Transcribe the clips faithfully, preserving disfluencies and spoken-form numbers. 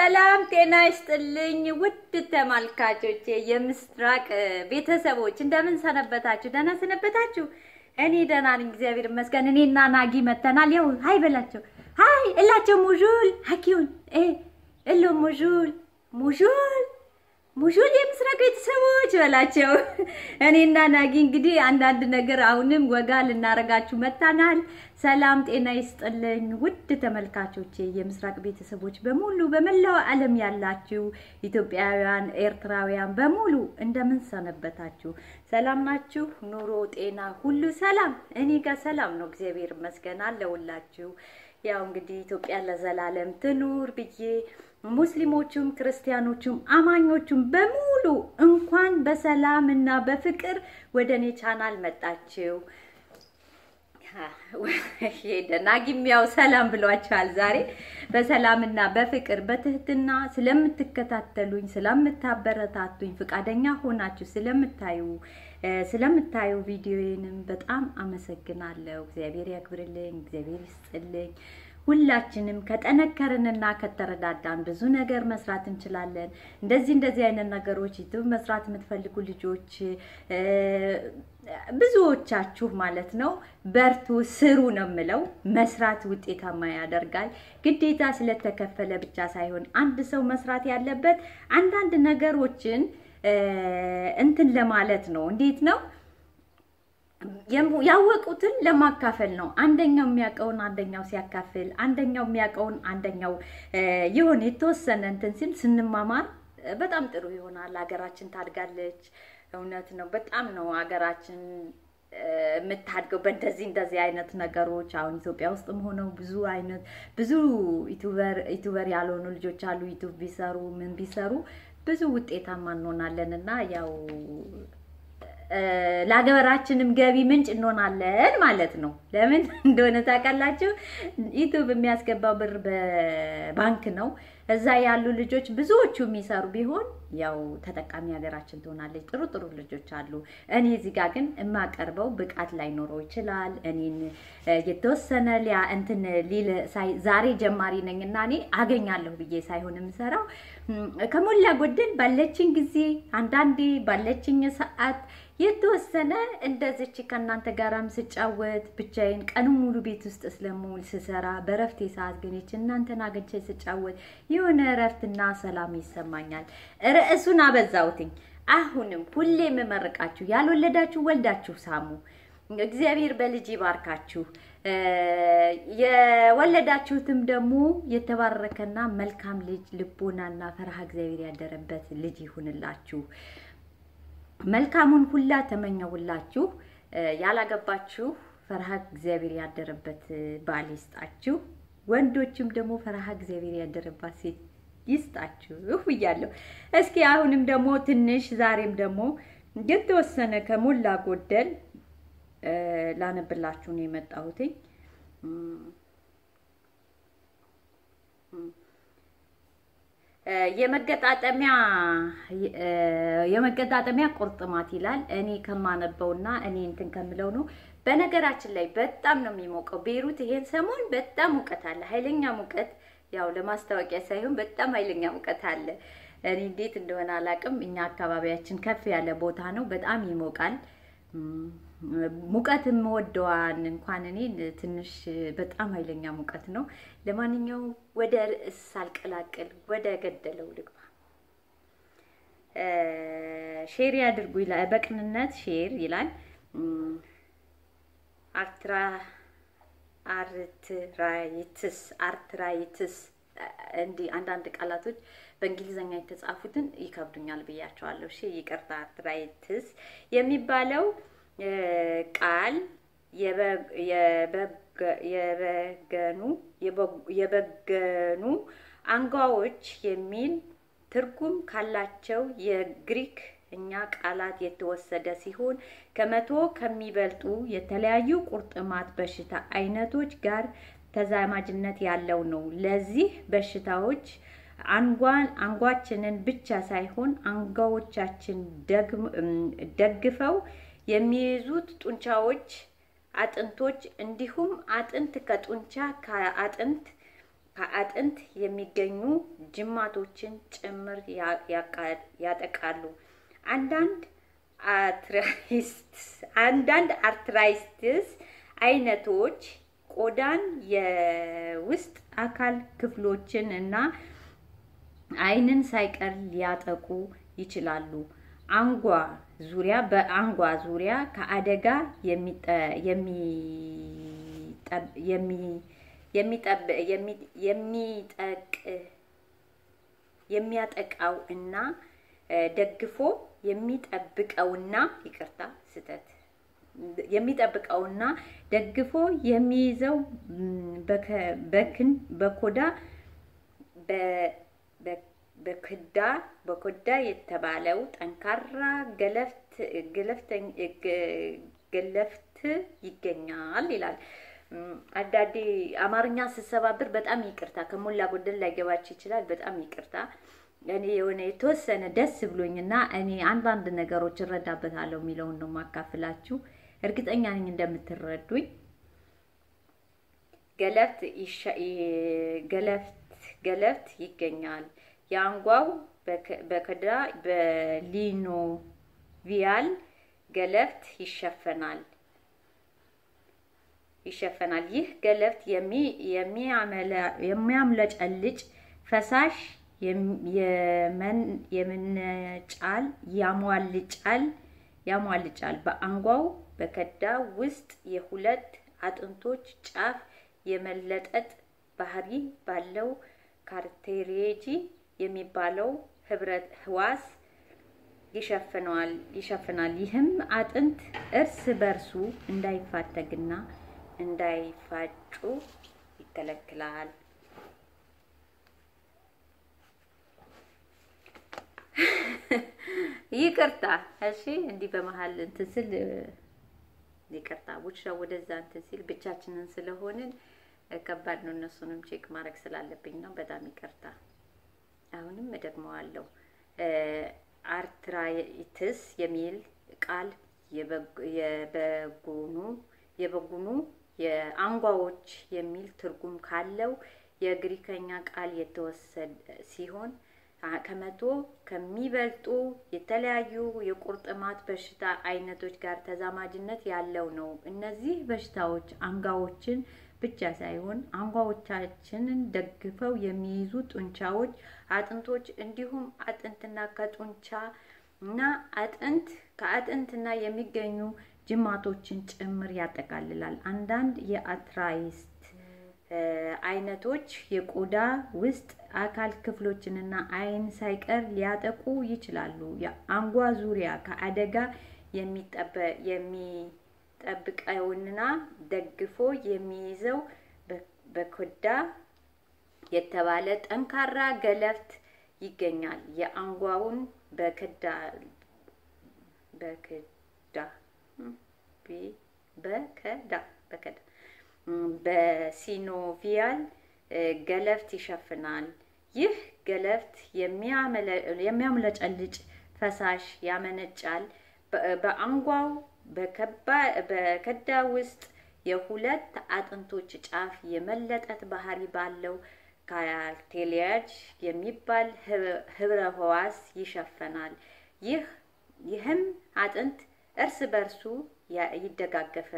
ሰላም ጤና ይስጥልኝ ውድ ተመልካቾቼ የምስራቅ ቤተሰቦች እንደምን ሰነበታችሁ ደህና ሰነበታችሁ እኔ ደህና ነኝ እግዚአብሔር ይመስገን እኔና ናጊ መተናል ያው ሃይ በላቸው ሃይ እላቸው ሙጁል ሐኪውን እ እሎ ሙጁል ሙጁል ሙጁል የምስራቅ ቤተሰቦች በላቸው እኔና ናጊ እንግዲህ አንድ አንድ ነገር አሁንም ወጋ ልናረጋችሁ መጣናል ሰላም ጤና ይስጥልኝ ውድ ተመልካቾቼ የምስራቅ ቤተሰቦች በሙሉ በመላው ዓለም ያላችሁ ኢትዮጵያውያን ኤርትራውያን በሙሉ እንደምን ሰነበታችሁ ሰላም ናችሁ ኑሮ ጤና ሁሉ ሰላም እኔ ጋር ሰላም ነው እግዚአብሔር ይመስገን አለውላችሁ ያው እንግዲህ ኢትዮጵያ ለዘላለም ትኑር ብዬ ሙስሊሞቹም ክርስቲያኖቹም አማኞቹም በሙሉ እንኳን በሰላምና በፍቅር ወደኔ ቻናል መጣችሁ ናጊም ያው ሰላም ብሏችኋል ዛሬ በሰላምና በፍቅር በትህትና ስለምትከታተሉኝ ስለምታበረታቱኝ ፍቃደኛ ሆናችሁ ስለምታዩ ስለምታዩ ቪዲዮዬንም በጣም አመሰግናለሁ እግዚአብሔር ያክብርልኝ እግዚአብሔር ይስጥልኝ ሁላችንም ከጠነከርንና ከተረዳዳን ብዙ ነገር መስራት እንችላለን እንደዚህ እንደዚህ አይነት ነገሮች ዩቲዩብ መስራት የምትፈልጉ ልጆች ብዙዎቻችሁ ማለት ነው በርቱ ስሩ ነው ምለው መስራት ውጤታማ ያደርጋል ግዴታ ስለተከፈለ ብቻ ሳይሆን አንድ ሰው መስራት ያለበት አንድ አንድ ነገሮችን እንትን ለማለት ነው እንዴት ነው ያወቁትን ለማካፈል ነው አንደኛው የሚያቀውን አንደኛው ሲያካፍል አንደኛው የሚያቀውን አንደኛው ይሁን የተወሰነ እንትን ሲል ስንማማር በጣም ጥሩ ይሆናል ሀገራችን ታድጋለች እውነት ነው በጣም ነው ሀገራችን መታድገው በእንደዚህ እንደዚህ አይነት ነገሮች አሁን ኢትዮጵያ ውስጥም ሆነው ብዙ አይነት ብዙ ዩቲዩበር ዩቲዩበር ያልሆኑ ልጆች አሉ ዩቲዩብ ቢሰሩ ምን ቢሰሩ ብዙ ውጤታማ እንሆናለንና ያው ለሀገራችንም ገቢ ምንጭ እንሆናለን ማለት ነው ለምን እንደሆነ ታውቃላችሁ ዩቲዩብ የሚያስገባው ብር በባንክ ነው እዛ ያሉ ልጆች ብዙዎቹ የሚሰሩ ቢሆን ያው ተጠቃሚ ሀገራችን ትሆናለች ጥሩ ጥሩ ልጆች አሉ እኔ እዚህ ጋር ግን የማቀርበው ብቃት ላይ ኖረው ይችላል እኔን የተወሰነ ሊያ እንትን ሊል ዛሬ ጀማሪ ነኝና እኔ አገኛለሁ ብዬ ሳይሆን የምሰራው ከሞላ ጎደል ባለችኝ ጊዜ አንዳንዴ ባለችኝ ሰዓት የተወሰነ እንደዚህ ከናንተ ጋራም ስጫወት ብቻዬን ቀን ሙሉ ቤት ውስጥ ስለሙል ስሰራ በረፍቴ ሰዓት ግን እናንተን አገኘቼ ስጫወት የሆነ ረፍትና ሰላም ይሰማኛል ርዕሱን አበዛውትኝ አሁንም ሁሌ መመረቃችሁ ያልወለዳችሁ ወልዳችሁ ሳሙ እግዚአብሔር በልጅ ይባርካችሁ የወለዳችሁትም ደግሞ የተባረከና መልካም ልጅ ልቦናና ፈርሃ እግዚአብሔር ያደረበት ልጅ ይሁንላችሁ መልካሙን ሁላ ተመኘውላችሁ ያላገባችሁ ፈርሃ እግዚአብሔር ያደረበት ባል ይስጣችሁ ወንዶችም ደግሞ ፈርሃ እግዚአብሔር ያደረባት ሴት ይስጣችሁ ይያለው እስኪ አሁንም ደግሞ ትንሽ ዛሬም ደግሞ የተወሰነ ከሞላ ጎደል ላነብላችሁ ነው የመጣሁት የመገጣጠሚያ የመገጣጠሚያ ቁርጥማት ይላል እኔ ከማነበውና እኔ እንትን ከምለው ነው በነገራችን ላይ በጣም ነው የሚሞቀው ቤሩት ይሄን ሰሞን በጣም ሙቀት አለ ኃይለኛ ሙቀት ያው ለማስታወቂያ ሳይሆን በጣም ኃይለኛ ሙቀት አለ እኔ እንዴት እንደሆነ አላቅም እኛ አካባቢያችን ከፍ ያለ ቦታ ነው በጣም ይሞቃል ሙቀትም ወደዋን እንኳን እኔ ትንሽ በጣም ኃይለኛ ሙቀት ነው ለማንኛው ወደ ርዕስ ሳልቀላቀል ወደ ገደለው ልግባ ሼር ያድርጉ ይላል በቅንነት ሼር ይላል አርትራ አርትራይትስ አርትራይትስ እንዲ አንድ አንድ ቃላቶች በእንግሊዘኛ የተጻፉትን ይከብዱኛል ብያቸዋለሁ እሺ ይቅርታ አርትራይትስ የሚባለው ቃል የበገኑ የበገኑ አንጓዎች የሚል ትርጉም ካላቸው የግሪክ እኛ ቃላት የተወሰደ ሲሆን ከመቶ ከሚበልጡ የተለያዩ ቁርጥማት በሽታ አይነቶች ጋር ተዛማጅነት ያለው ነው ለዚህ በሽታዎች አንጓን አንጓችንን ብቻ ሳይሆን አንጓዎቻችን ደግፈው የሚይዙት ጡንቻዎች አጥንቶች እንዲሁም አጥንት ከጡንቻ ከአጥንት ከአጥንት የሚገኙ ጅማቶችን ጭምር ያጠቃሉ። አንዳንድ አርትራይቲስ አንዳንድ አርትራይቲስ አይነቶች ቆዳን የውስጥ አካል ክፍሎችን እና አይንን ሳይቀር ሊያጠቁ ይችላሉ። አንጓ ዙሪያ በአንጓ ዙሪያ ከአደጋ የሚጠ የሚ የሚ የሚጠብ የሚጠቅ የሚያጠቃው እና ደግፎ የሚጠብቀውና ይቅርታ ስተት የሚጠብቀውና ደግፎ የሚይዘው በክን በኮዳ በከዳ በኮዳ የተባለው ጠንካራ ገለፍት ገለፍተኝ ገለፍት ይገኛል ይላል። አዳዲ አማርኛ ሲሰባብር በጣም ይቅርታ ከሞላ ጎደል ላይ ገባች ይችላል። በጣም ይቅርታ እኔ የሆነ የተወሰነ ደስ ብሎኝና እኔ አንዳንድ ነገሮች እረዳበታለሁ የሚለውን ነው ማካፍላችሁ። እርግጠኛ ነኝ እንደምትረዱኝ። ገለፍት ገለፍት ገለፍት ይገኛል። ያንጓው በከዳ በሊኖቪያል ገለፍት ይሸፈናል ይሸፈናል። ይህ ገለፍት የሚ የሚያምለጨልጭ ፈሳሽ የመን የምንጫል ያሟልጫል ያሟልጫል። በአንጓው በከዳ ውስጥ የሁለት አጥንቶች ጫፍ የመለጠጥ ባህሪ ባለው ካርቴሪጂ የሚባለው ህብረት ህዋስ ይሸፍናል ይሸፍናል። ይህም አጥንት እርስ በርሱ እንዳይፋተግና እንዳይፋጩ ይከለክላል። ይቅርታ እሺ እንዲህ በመሃል እንትን ስል ይቅርታ ውሻ ወደዛ እንትን ሲል ብቻችንን ስለሆንን ከባድ ነው። እነሱንም ቼክ ማድረግ ስላለብኝ ነው። በጣም ይቅርታ። አሁንም እደግመዋለሁ። አርትራይቲስ የሚል ቃል የበጉኑ የበጉኑ የአንጓዎች የሚል ትርጉም ካለው የግሪከኛ ቃል የተወሰደ ሲሆን ከመቶ ከሚበልጡ የተለያዩ የቁርጥማት በሽታ አይነቶች ጋር ተዛማጅነት ያለው ነው። እነዚህ በሽታዎች አንጓዎችን ብቻ ሳይሆን አንጓዎቻችንን ደግፈው የሚይዙ ጡንቻዎች፣ አጥንቶች እንዲሁም አጥንትና ከጡንቻ እና አጥንት ከአጥንትና የሚገኙ ጅማቶችን ጭምር ያጠቃልላል። አንዳንድ የአርትራይቲስ አይነቶች የቆዳ ውስጥ አካል ክፍሎችንና አይን ሳይቀር ሊያጠቁ ይችላሉ። የአንጓ ዙሪያ ከአደጋ የሚጠበ የሚጠብቀውና ደግፎ የሚይዘው በኮዳ የተባለ ጠንካራ ገለፍት ይገኛል። የአንጓውን በከዳ በከዳ በከዳ በከዳ በሲኖቪያል ገለፍት ይሸፍናል። ይህ ገለፍት የሚያምለጨልጭ ፈሳሽ ያመነጫል። በአንጓው በከዳ ውስጥ የሁለት አጥንቶች ጫፍ የመለጠጥ ባህሪ ባለው ካርቴሊያጅ የሚባል ህብረ ህዋስ ይሸፈናል። ይህ ይህም አጥንት እርስ በርሱ ይደጋገፈ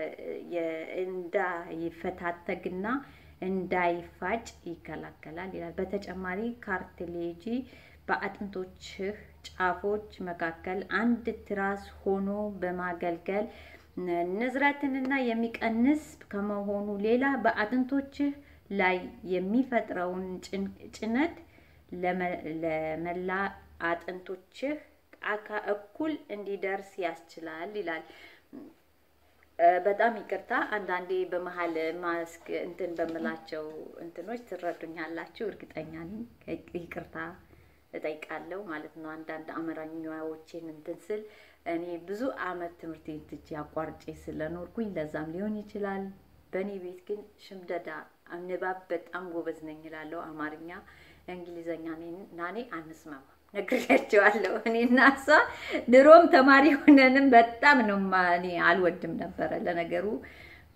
እንዳይፈታተግና እንዳይፋጭ ይከላከላል ይላል። በተጨማሪ ካርቴሌጂ በአጥንቶች ጫፎች መካከል አንድ ትራስ ሆኖ በማገልገል ንዝረትንና የሚቀንስ ከመሆኑ ሌላ በአጥንቶች ላይ የሚፈጥረውን ጭነት ለመላ አጥንቶች አካ እኩል እንዲደርስ ያስችላል ይላል። በጣም ይቅርታ አንዳንዴ በመሃል ማስክ እንትን በመላቸው እንትኖች ትረዱኛላችሁ እርግጠኛ ነኝ። ይቅርታ እጠይቃለሁ ማለት ነው። አንዳንድ አማርኛዎችን እንትን ስል እኔ ብዙ አመት ትምህርት ቤት ያቋርጬ ስለኖርኩኝ ለዛም ሊሆን ይችላል። በእኔ ቤት ግን ሽምደዳ ንባብ በጣም ጎበዝ ነኝ እላለሁ። አማርኛ እንግሊዘኛ ናኔ አንስማማ ነግሬያቸዋለሁ። እኔና እሷ ድሮም ተማሪ ሆነንም በጣም ነው ማኔ አልወድም ነበር። ለነገሩ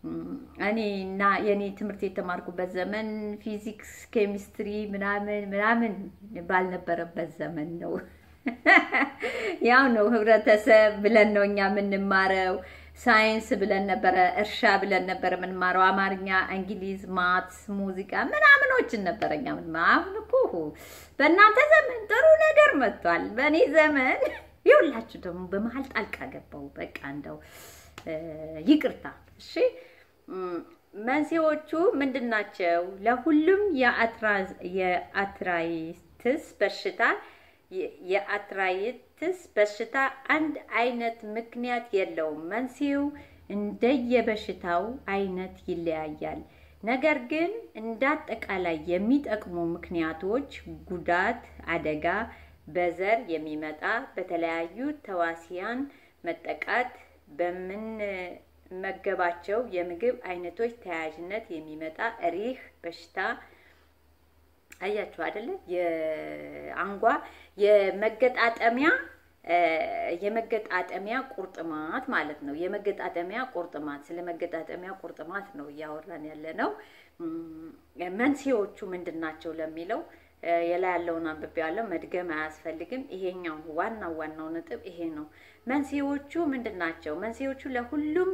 እኔ እና የኔ ትምህርት የተማርኩበት ዘመን ፊዚክስ ኬሚስትሪ ምናምን ምናምን ባልነበረበት ዘመን ነው ያው ነው ህብረተሰብ ብለን ነው እኛ የምንማረው ሳይንስ ብለን ነበር እርሻ ብለን ነበር የምንማረው አማርኛ እንግሊዝ ማትስ ሙዚቃ ምናምኖችን ነበርኛ ምንማር እኮ በእናንተ ዘመን ጥሩ ነገር መጥቷል በእኔ ዘመን ይውላችሁ ደግሞ በመሃል ጣልቃ ገባው በቃ እንደው ይቅርታ እሺ መንስኤዎቹ ምንድናቸው ለሁሉም የአትራዝ የአትራይትስ በሽታ የአትራይትስ በሽታ አንድ አይነት ምክንያት የለውም መንስኤው እንደየበሽታው አይነት ይለያያል ነገር ግን እንዳጠቃላይ የሚጠቅሙ ምክንያቶች ጉዳት አደጋ በዘር የሚመጣ በተለያዩ ተዋሲያን መጠቃት በምን መገባቸው የምግብ አይነቶች ተያያዥነት የሚመጣ ሪህ በሽታ አያችሁ አይደለ የአንጓ የመገጣጠሚያ የመገጣጠሚያ ቁርጥማት ማለት ነው የመገጣጠሚያ ቁርጥማት ስለመገጣጠሚያ ቁርጥማት ነው ያወራን ያለነው መንስኤዎቹ ምንድናቸው ለሚለው የላያለውን አንብቤያለሁ መድገም አያስፈልግም ይሄኛው ዋናው ዋናው ነጥብ ይሄ ነው መንስኤዎቹ ምንድናቸው መንስኤዎቹ ለሁሉም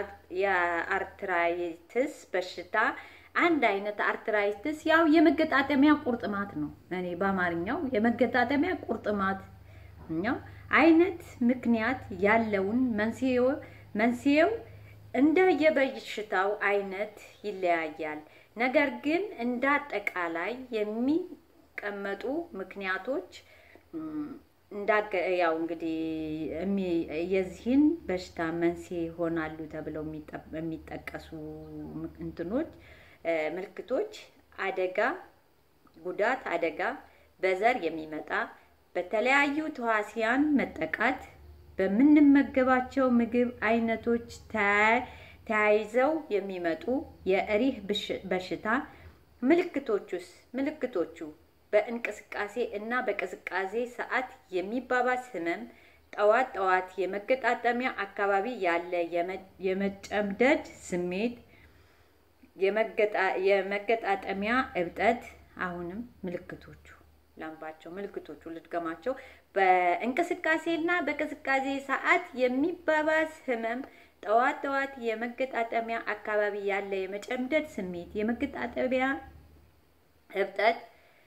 የአርትራይትስ በሽታ አንድ አይነት አርትራይትስ ያው የመገጣጠሚያ ቁርጥማት ነው እኔ በአማርኛው የመገጣጠሚያ ቁርጥማት ነው አይነት ምክንያት ያለውን መንስኤው መንስኤው እንደ የበሽታው አይነት ይለያያል ነገር ግን እንደ አጠቃላይ የሚቀመጡ ምክንያቶች እንዳገ ያው እንግዲህ የዚህን በሽታ መንስኤ ሆናሉ ተብለው የሚጠቀሱ እንትኖች ምልክቶች አደጋ ጉዳት አደጋ በዘር የሚመጣ በተለያዩ ተዋሲያን መጠቃት በምንመገባቸው ምግብ አይነቶች ተያይዘው የሚመጡ የሪህ በሽታ ምልክቶቹስ ምልክቶቹ በእንቅስቃሴ እና በቅዝቃዜ ሰዓት የሚባባስ ህመም ጠዋት ጠዋት የመገጣጠሚያ አካባቢ ያለ የመጨምደድ ስሜት የመገጣ የመገጣጠሚያ እብጠት አሁንም ምልክቶቹ ላምባቸው ምልክቶቹ ልድገማቸው በእንቅስቃሴና በቅዝቃዜ ሰዓት የሚባባስ ህመም ጠዋት ጠዋት የመገጣጠሚያ አካባቢ ያለ የመጨምደድ ስሜት የመገጣጠሚያ እብጠት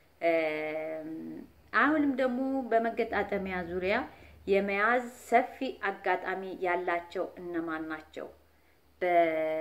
አሁንም ደግሞ በመገጣጠሚያ ዙሪያ የመያዝ ሰፊ አጋጣሚ ያላቸው እነማን ናቸው በ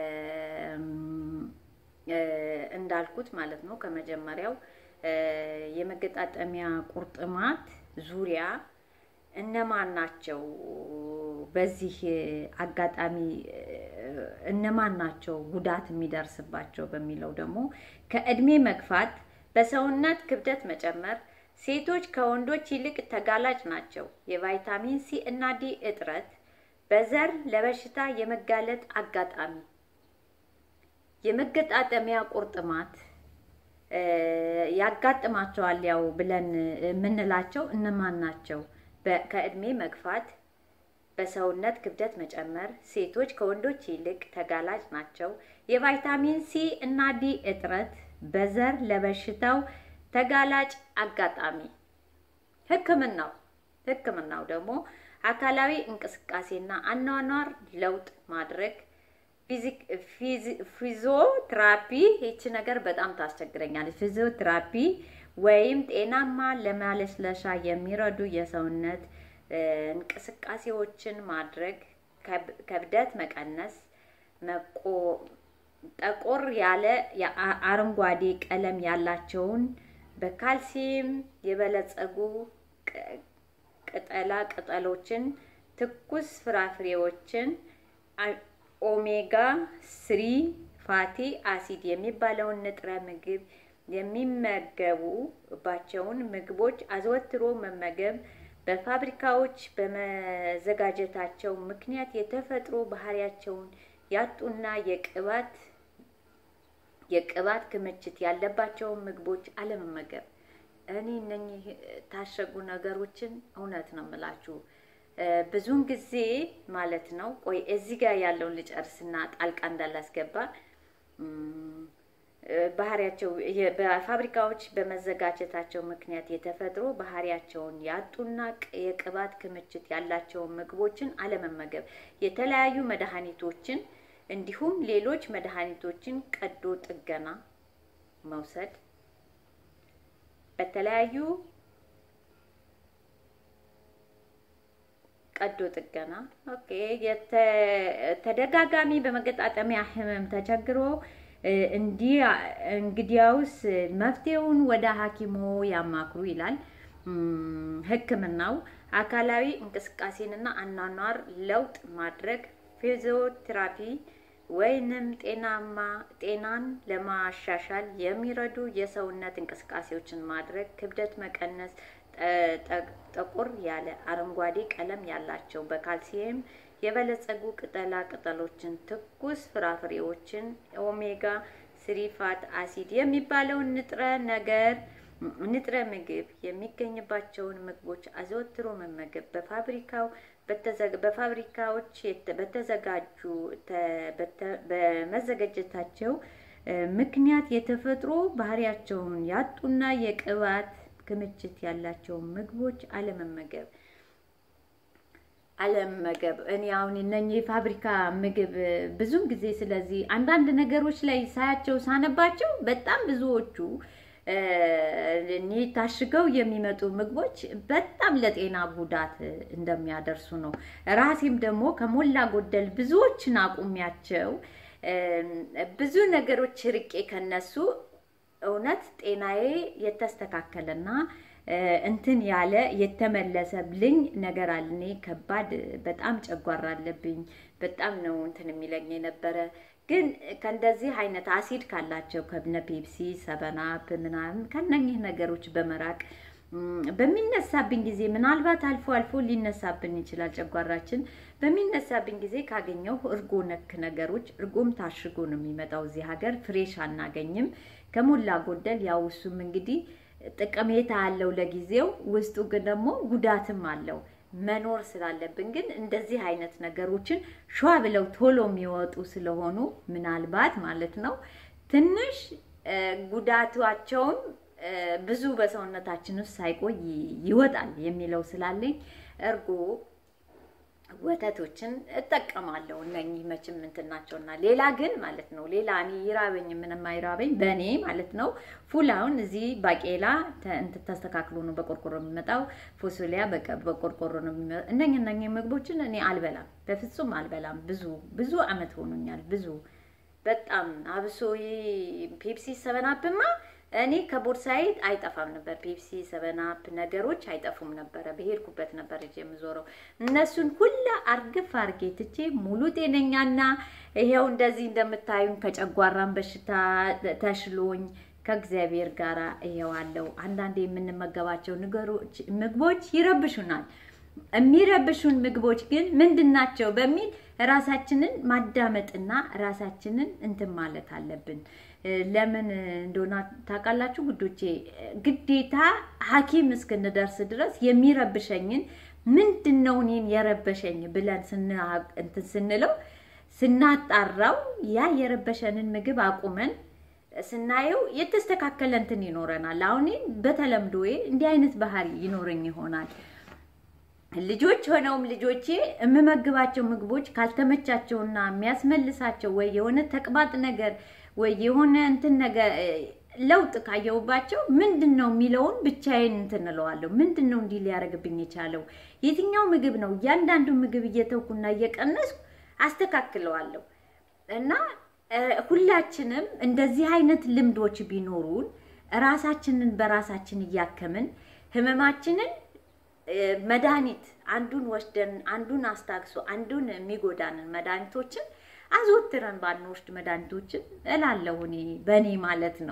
እንዳልኩት ማለት ነው ከመጀመሪያው የመገጣጠሚያ ቁርጥማት ዙሪያ እነማን ናቸው በዚህ አጋጣሚ እነማን ናቸው ጉዳት የሚደርስባቸው በሚለው ደግሞ ከእድሜ መግፋት በሰውነት ክብደት መጨመር ሴቶች ከወንዶች ይልቅ ተጋላጭ ናቸው የቫይታሚን ሲ እና ዲ እጥረት በዘር ለበሽታ የመጋለጥ አጋጣሚ የመገጣጠሚያ ቁርጥማት ያጋጥማቸዋል ያው ብለን ምንላቸው እነማን ናቸው ከእድሜ መግፋት በሰውነት ክብደት መጨመር ሴቶች ከወንዶች ይልቅ ተጋላጭ ናቸው የቫይታሚን ሲ እና ዲ እጥረት በዘር ለበሽታው ተጋላጭ አጋጣሚ ህክምናው ህክምናው ደግሞ አካላዊ እንቅስቃሴና አኗኗር ለውጥ ማድረግ ፊዚክ ፊዚዮቴራፒ እቺ ነገር በጣም ታስቸግረኛለች ፊዚዮቴራፒ ወይም ጤናማ ለማለስለሻ የሚረዱ የሰውነት እንቅስቃሴዎችን ማድረግ ከብደት መቀነስ መቆ ጠቆር ያለ አረንጓዴ ቀለም ያላቸውን በካልሲየም የበለጸጉ ቅጠላ ቅጠሎችን ትኩስ ፍራፍሬዎችን ኦሜጋ ስሪ ፋቲ አሲድ የሚባለውን ንጥረ ምግብ የሚመገቡባቸውን ምግቦች አዘወትሮ መመገብ በፋብሪካዎች በመዘጋጀታቸው ምክንያት የተፈጥሮ ባህሪያቸውን ያጡና የቅባት የቅባት ክምችት ያለባቸው ምግቦች አለመመገብ እኔ እነኚህ ታሸጉ ነገሮችን እውነት ነው የምላችሁ ብዙን ጊዜ ማለት ነው ቆይ እዚህ ጋር ያለውን ልጨርስና ጣልቃ እንዳላስገባ ባህሪያቸው በፋብሪካዎች በመዘጋጀታቸው ምክንያት የተፈጥሮ ባህሪያቸውን ያጡና የቅባት ክምችት ያላቸው ምግቦችን አለመመገብ የተለያዩ መድኃኒቶችን እንዲሁም ሌሎች መድኃኒቶችን ቀዶ ጥገና መውሰድ በተለያዩ ቀዶ ጥገና ኦኬ የተደጋጋሚ በመገጣጠሚያ ህመም ተቸግሮ እንዲ እንግዲያውስ መፍትሄውን ወደ ሐኪሙ ያማክሩ ይላል ህክምናው አካላዊ እንቅስቃሴንና አናኗር ለውጥ ማድረግ ፊዚዮቴራፒ ወይንም ጤናማ ጤናን ለማሻሻል የሚረዱ የሰውነት እንቅስቃሴዎችን ማድረግ ክብደት መቀነስ ጠቆር ያለ አረንጓዴ ቀለም ያላቸው በካልሲየም የበለጸጉ ቅጠላ ቅጠሎችን ትኩስ ፍራፍሬዎችን ኦሜጋ ስሪ ፋት አሲድ የሚባለው ንጥረ ነገር ንጥረ ምግብ የሚገኝባቸውን ምግቦች አዘወትሮ መመገብ በፋብሪካው በፋብሪካዎች በተዘጋጁ በመዘጋጀታቸው ምክንያት የተፈጥሮ ባህሪያቸውን ያጡና የቅባት ክምችት ያላቸው ምግቦች አለመመገብ አለመመገብ እኔ አሁን እነኚህ ፋብሪካ ምግብ ብዙም ጊዜ ስለዚህ አንዳንድ ነገሮች ላይ ሳያቸው ሳነባቸው በጣም ብዙዎቹ እኔ ታሽገው የሚመጡ ምግቦች በጣም ለጤና ጉዳት እንደሚያደርሱ ነው ራሴም ደግሞ ከሞላ ጎደል ብዙዎችን አቁሚያቸው ብዙ ነገሮች ርቄ ከነሱ እውነት ጤናዬ የተስተካከለና እንትን ያለ የተመለሰብልኝ ነገር አለኝ ከባድ በጣም ጨጓራ አለብኝ በጣም ነው እንትን የሚለኝ የነበረ ግን ከእንደዚህ አይነት አሲድ ካላቸው ከብነ ፔፕሲ ሰበና በመናም ከነኚህ ነገሮች በመራቅ በሚነሳብኝ ጊዜ ምናልባት አልፎ አልፎ ሊነሳብኝ ይችላል ጨጓራችን በሚነሳብኝ ጊዜ ካገኘው እርጎ ነክ ነገሮች እርጎም ታሽጎ ነው የሚመጣው እዚህ ሀገር ፍሬሽ አናገኝም ከሞላ ጎደል ያው እሱም እንግዲህ ጥቅሜታ አለው ለጊዜው ውስጡ ግን ደግሞ ጉዳትም አለው መኖር ስላለብን ግን እንደዚህ አይነት ነገሮችን ሸዋ ብለው ቶሎ የሚወጡ ስለሆኑ ምናልባት ማለት ነው ትንሽ ጉዳታቸውን ብዙ በሰውነታችን ውስጥ ሳይቆይ ይወጣል የሚለው ስላለኝ እርጎ ወተቶችን እጠቀማለሁ እነኚህ መቼም እንትናቸውና ሌላ ግን ማለት ነው ሌላ እኔ ይራበኝ ምንም አይራበኝ በኔ ማለት ነው ፉላውን እዚህ ባቄላ እንት ተስተካክሎ ነው በቆርቆሮ የሚመጣው ፎሶሊያ በቆርቆሮ ነው የሚመጣው እነኚህ እነኚህ ምግቦችን እኔ አልበላም በፍጹም አልበላም ብዙ ብዙ አመት ሆኖኛል ብዙ በጣም አብሶ ፔፕሲ ሰቨን አፕማ እኔ ከቦርሳዬ አይጠፋም ነበር ፔፕሲ ሰቨን አፕ ነገሮች አይጠፉም ነበር በሄድኩበት ነበር የምዞረው እነሱን ሁሉ አርግፍ አርጌ ትቼ ሙሉ ጤነኛና ይሄው እንደዚህ እንደምታዩን ከጨጓራን በሽታ ተሽሎኝ ከእግዚአብሔር ጋራ ይሄው አለው አንዳንዴ የምንመገባቸው ነገሮች ምግቦች ይረብሹናል የሚረብሹን ምግቦች ግን ምንድናቸው በሚል ራሳችንን ማዳመጥና ራሳችንን እንትን ማለት አለብን ለምን እንደሆነ ታቃላችሁ ጉዶቼ ግዴታ ሐኪም እስከነደርስ ድረስ የሚረብሸኝን ምንድነው እኔን የረበሸኝ ብለን ስና እንትን ስንለው ስናጣራው ያ የረበሸንን ምግብ አቁመን ስናየው የተስተካከለ እንትን ይኖረናል አሁን በተለምዶዬ እንዲህ አይነት ባህሪ ይኖርኝ ይሆናል ልጆች ሆነውም ልጆቼ እመመግባቸው ምግቦች ካልተመቻቸውና የሚያስመልሳቸው ወይ የሆነ ተቅባጥ ነገር ወይ የሆነ እንትን ነገር ለውጥ ካየውባቸው ምንድነው የሚለውን ብቻዬን እንትን እለዋለሁ ምንድነው እንዲህ ሊያረግብኝ የቻለው የትኛው ምግብ ነው ያንዳንዱ ምግብ እየተውኩና እየቀነስኩ አስተካክለዋለሁ እና ሁላችንም እንደዚህ አይነት ልምዶች ቢኖሩን ራሳችንን በራሳችን ያከምን ህመማችንን መድኃኒት አንዱን ወስደን አንዱን አስታግሶ አንዱን የሚጎዳንን መድኃኒቶችን አዘወትረን ባንወስድ መድኃኒቶችን እላለሁ እኔ በኔ ማለት ነው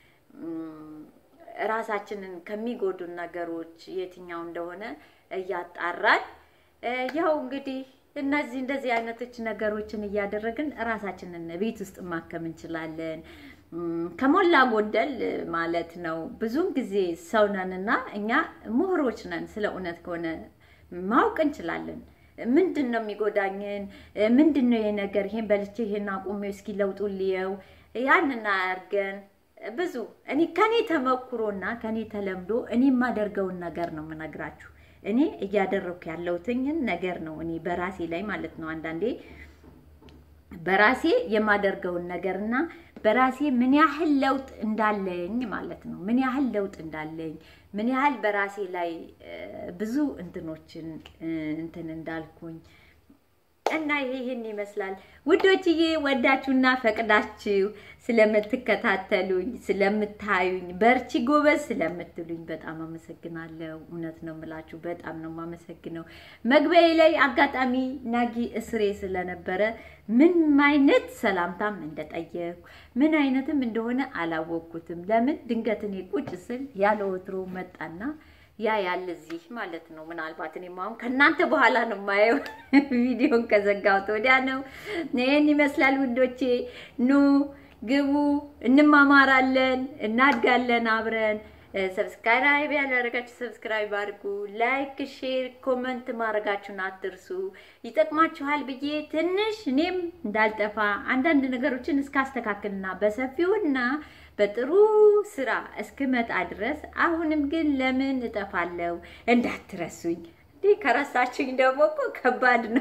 ራሳችንን ከሚጎዱ ነገሮች የትኛው እንደሆነ ያጣራል ያው እንግዲህ እነዚህ እንደዚህ አይነቶች ነገሮችን ያያደረግን ራሳችንን ቤት ውስጥ ማከም እንችላለን ከሞላ ጎደል ማለት ነው ብዙም ጊዜ ሰውነንና እኛ ምሁሮች ነን ስለ እውነት ከሆነ ማወቅ እንችላለን ምንድነው የሚጎዳኝን ምንድነው የነገር ይሄን በልቼ ይሄን አቁሜ እስኪ ለውጡልየው ያንና አርገን ብዙ እኔ ከኔ ተመክሮና ከኔ ተለምዶ እኔ ማደርገው ነገር ነው መነግራችሁ እኔ እያደረኩ ያለውትኝ ነገር ነው እኔ በራሴ ላይ ማለት ነው አንዳንዴ በራሴ የማደርገው ነገርና በራሴ ምን ያህል ለውጥ እንዳለኝ ማለት ነው ምን ያህል ለውጥ እንዳለኝ ምን ያህል በራሴ ላይ ብዙ እንትኖችን እንትን እንዳልኩኝ እና ይሄን ይመስላል ውዶችዬ ወዳችሁና ፈቅዳችሁ ስለምትከታተሉኝ ስለምታዩኝ በርቺ ጎበዝ ስለምትሉኝ በጣም አመሰግናለሁ እውነት ነው የምላችሁ በጣም ነው ማመሰግነው መግቢያዬ ላይ አጋጣሚ ናጊ እስሬ ስለነበረ ምን አይነት ሰላምታም እንደጠየቅኩ ምን አይነትም እንደሆነ አላወቅኩትም ለምን ድንገት እኔ ቁጭ ስል ያለ ወትሮ መጣና ያ ያለ እዚህ ማለት ነው ምናልባት እኔ ማም ከናንተ በኋላ ነው ማየው ቪዲዮን ከዘጋውት ወዲያ ነው ነኝ ይመስላል ውዶቼ ኑ ግቡ እንማማራለን እናድጋለን አብረን ሰብስክራይብ ያላረጋችሁ ሰብስክራይብ አድርጉ ላይክ ሼር ኮሜንት ማድረጋችሁን አትርሱ ይጠቅማችኋል ብዬ ትንሽ እኔም እንዳልጠፋ አንዳንድ ነገሮችን እስካስተካክልና በሰፊውና በጥሩ ስራ እስከመጣ ድረስ አሁንም ግን ለምን እጠፋለሁ እንዳትረሱኝ እንዴ ከረሳችሁኝ ደግሞ እኮ ከባድ ነው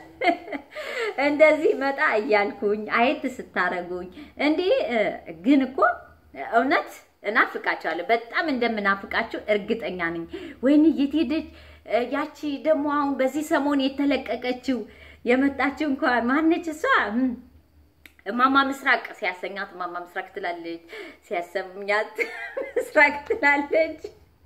እንደዚህ መጣ እያልኩኝ አይት ስታረጉኝ እንዴ ግን እኮ እውነት እናፍቃችኋለሁ በጣም እንደምናፍቃችሁ እርግጠኛ ነኝ ወይኔ የትሄደች ያቺ ደግሞ አሁን በዚህ ሰሞን የተለቀቀችው የመጣችው እንኳን ማነች እሷ ማማ ምስራቅ ሲያሰኛት ማማ ምስራቅ ትላለች ሲያሰኛት ምስራቅ ትላለች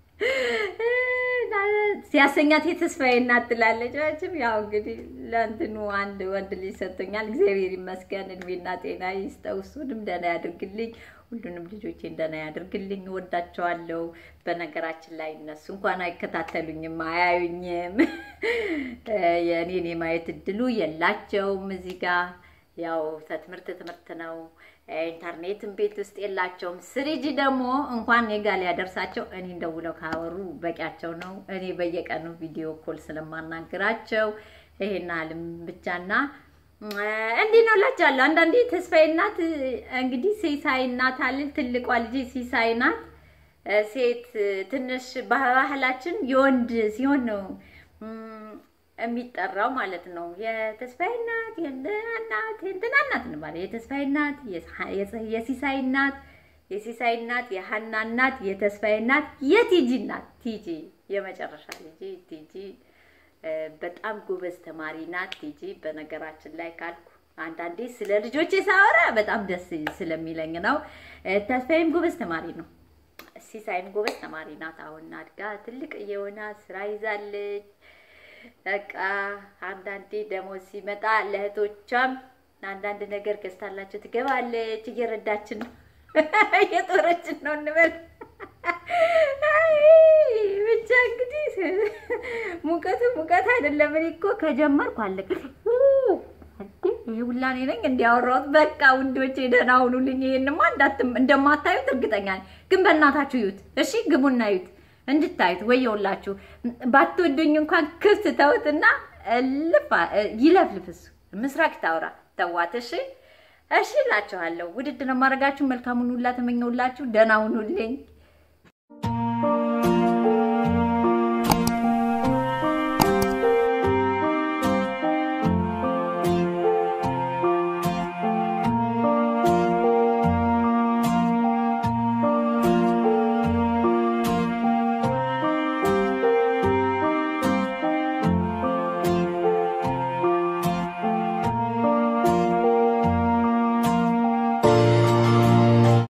ሲያሰኛት የተስፋዬ እናት ትላለች ወጭም ያው እንግዲህ ለእንትኑ አንድ ወንድ ልጅ ሰጥቶኛል እግዚአብሔር ይመስገን እድሜና ጤና ይስጠው እሱንም ደህና ያድርግልኝ ሁሉንም ልጆቼን ደህና ያድርግልኝ ወዳቸዋለሁ በነገራችን ላይ እነሱ እንኳን አይከታተሉኝም አያዩኝም የኔኔ ማየት እድሉ የላቸውም እዚህ ጋር ያው ትምህርት ትምህርት ነው ኢንተርኔትም ቤት ውስጥ የላቸውም ስሪጂ ደግሞ እንኳን የጋል ያደርሳቸው እኔ እንደውለው ካወሩ በቂያቸው ነው እኔ በየቀኑ ቪዲዮ ኮል ስለማናገራቸው ይሄን አለም ብቻና እንዴ ነው ላቻለ አንዳንዴ ተስፋዬ እናት እንግዲህ ሲሳይ እናት አለ ትልቋ ልጅ ሲሳይ እናት ሴት ትንሽ ባህላችን የወንድ ሲሆን ነው የሚጠራው ማለት ነው የተስፋዬ እናት የእናት እንትናናት ነው ማለት የተስፋዬ እናት የሲሳይ እናት የሲሳይ እናት የሐና እናት የተስፋዬ እናት የቲጂ እናት ቲጂ የመጨረሻ ልጅ ቲጂ በጣም ጎበዝ ተማሪ ናት ቲጂ በነገራችን ላይ ካልኩ አንዳንዴ ስለ ልጆቼ ሳወራ በጣም ደስ ስለሚለኝ ነው ተስፋዬም ጎበዝ ተማሪ ነው ሲሳይም ጎበዝ ተማሪ ናት አሁን አድጋ ትልቅ የሆነ ስራ ይዛለች በቃ አንዳንዴ ደሞዝ ሲመጣ ለህቶቿም አንዳንድ ነገር ገዝታላችሁ ትገባለች እየረዳችን እየጦረችን ነው እንበል አይ ብቻ እንግዲህ ሙቀቱ ሙቀት አይደለም እኔ እኮ ከጀመርኩ አለቀ ይውላኔ ነኝ እንዲያወራው በቃ ወንዶቼ ደህና ሁኑልኝ ይሄንማ እንዳትም እንደማታዩት እርግጠኛ ነኝ ግን በእናታችሁ ይዩት እሺ ግቡና ይዩት እንድታዩት ወየውላችሁ ባትወዱኝ እንኳን ክፍት ተውትና ልፋ ይለፍልፍስ ምስራቅ ታውራ ተዋት እሺ እሺ ላችኋለሁ ውድድ ነው ማረጋችሁ መልካሙን ሁላ ተመኘውላችሁ ደህና ሁኑልኝ